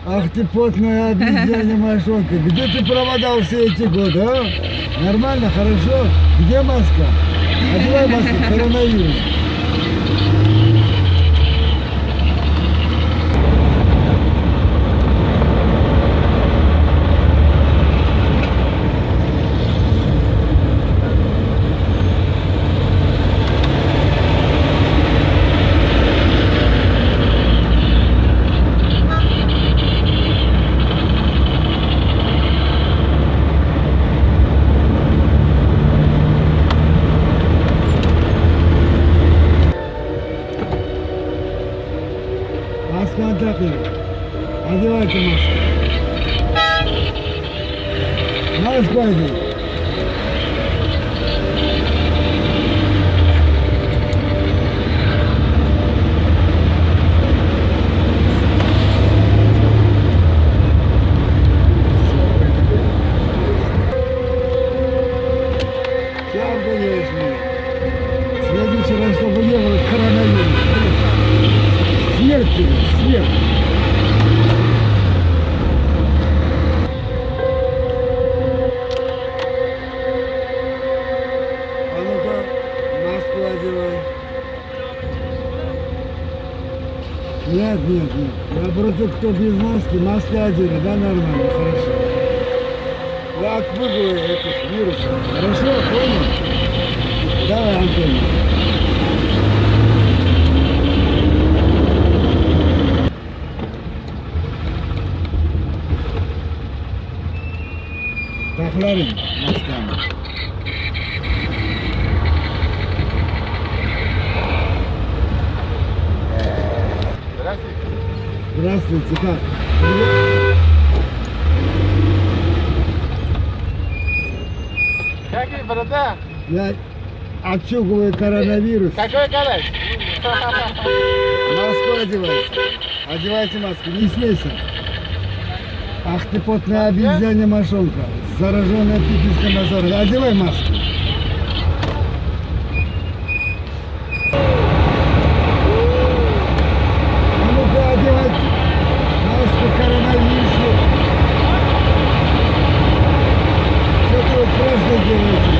Ах ты потная обезьяна мошонка. Где ты проводал все эти годы, а? Нормально, хорошо? Где маска? Одевай маску, коронавирус. Маску отдохни. Одевайте маску. Маску одень. Сейчас будешь мне. В следующий раз, чтобы не было коронавируса. Смерть тебе, смерть. А ну-ка, маску одевай. Нет, нет, нет. Я против, кто без маски, маски одели, да, нормально, хорошо. Я отпугиваю этих вирусов. Хорошо, понял? Давай, Антон. Похлорим масками. Здравствуйте. Здравствуйте, как? Какие, борода? Я отчугиваю коронавирус. Какой калаш? Маску одевайте. Одевайте маску, не смейся. Ах ты потная обезьяна мошонка, зараженная пипиской мазорой. Одевай маску. А ну-ка одевать маску коронавируса. Что ты вот просто делаете?